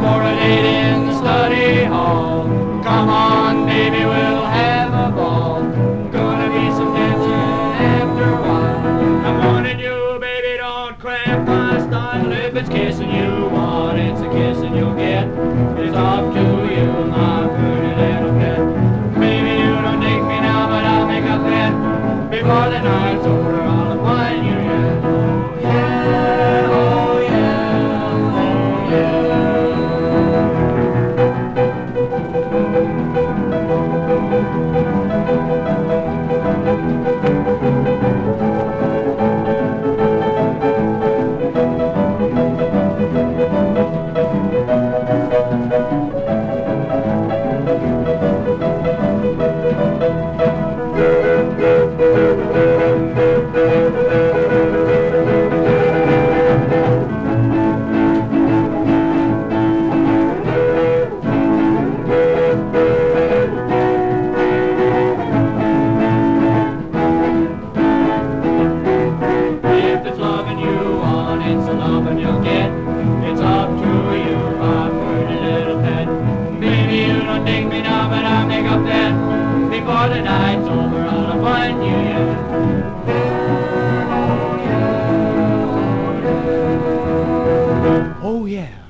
for a date in the study hall. Come on, baby, we'll have a ball. Gonna be some dancing after a while. I'm warning you, baby, don't cramp my style. If it's kissing you want, it's a kissing you'll get. It's up to you, my pretty little pet. Baby, you don't dig me now, but I'll make a bet. Before the night's over, I'll find you yet. Yeah, oh yeah, oh yeah. It's a lovin' you'll get. It's up to you, my pretty little pet. Baby, you don't dig me now, but I'll make up that. Before the night's over, I'll find you yet. Oh yeah. Oh yeah.